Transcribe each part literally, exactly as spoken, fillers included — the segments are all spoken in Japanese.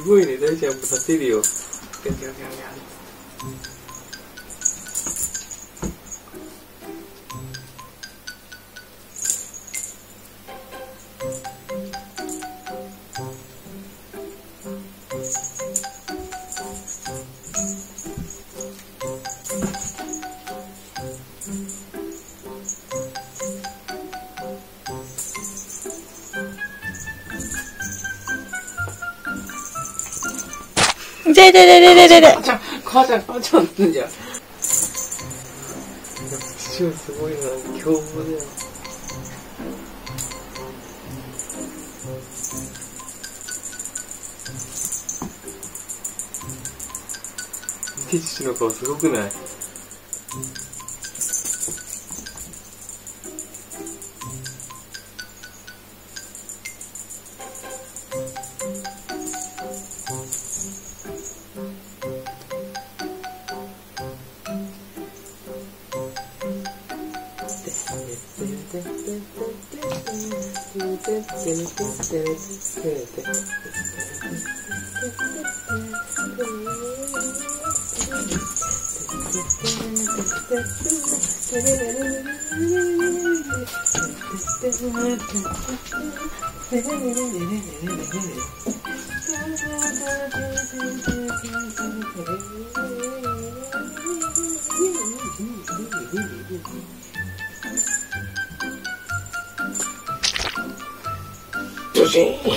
ごいね、大ちゃんも立てるよ。ギャギャギャギャ。 ででででででで。 母ちゃん、母ちゃんってんじゃん。父はすごいな、凶暴だよ。見て、父の顔すごくない？ドシーン。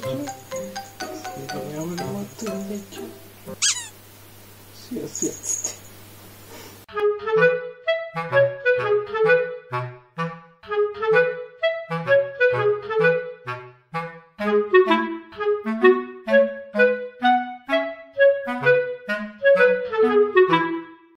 すやすやつって。